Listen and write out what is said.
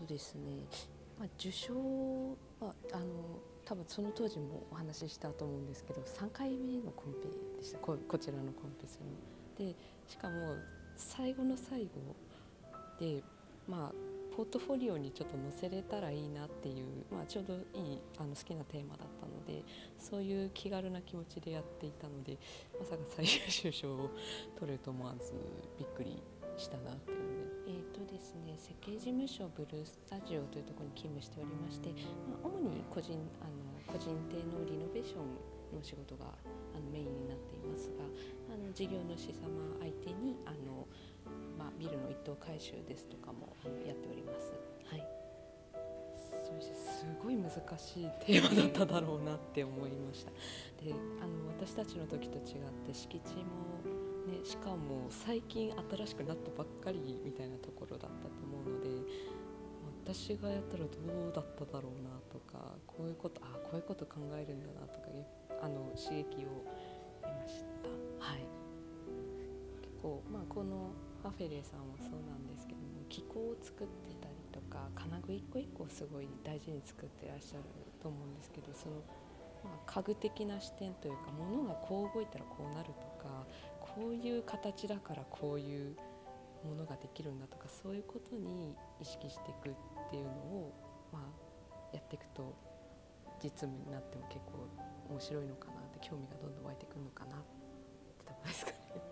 ですね、受賞は多分その当時もお話ししたと思うんですけど、3回目のコンペでした。こちらのコンペするので、しかも最後の最後で、ポートフォリオにちょっと載せれたらいいなっていう、ちょうどいい好きなテーマだったので、そういう気軽な気持ちでやっていたので、まさか最優秀賞を取れると思わずびっくりしたなっていうので、ですね、設計事務所ブルースタジオというところに勤務しておりまして、主に個人邸のリノベーションの仕事がメインになっていますが、事業主様相手にビルの一棟改修ですとかもやっております。はい、そうです。すごい難しいテーマだっただろうなって思いました。で、私たちの時と違って敷地もね、しかも最近新しくなったばっかりみたいなところだったと思うので、私がやったらどうだっただろうなとか、こういうこと考えるんだなとか、刺激を得ました。はい。結構このアフェレさんもそうなんですけども、気候を作ってたりとか、金具一個一個をすごい大事に作ってらっしゃると思うんですけど、その家具的な視点というか、物がこう動いたらこうなるとか、こういう形だからこういうものができるんだとか、そういうことに意識していくっていうのを、やっていくと実務になっても結構面白いのかなって、興味がどんどん湧いてくるのかなってとこですかね。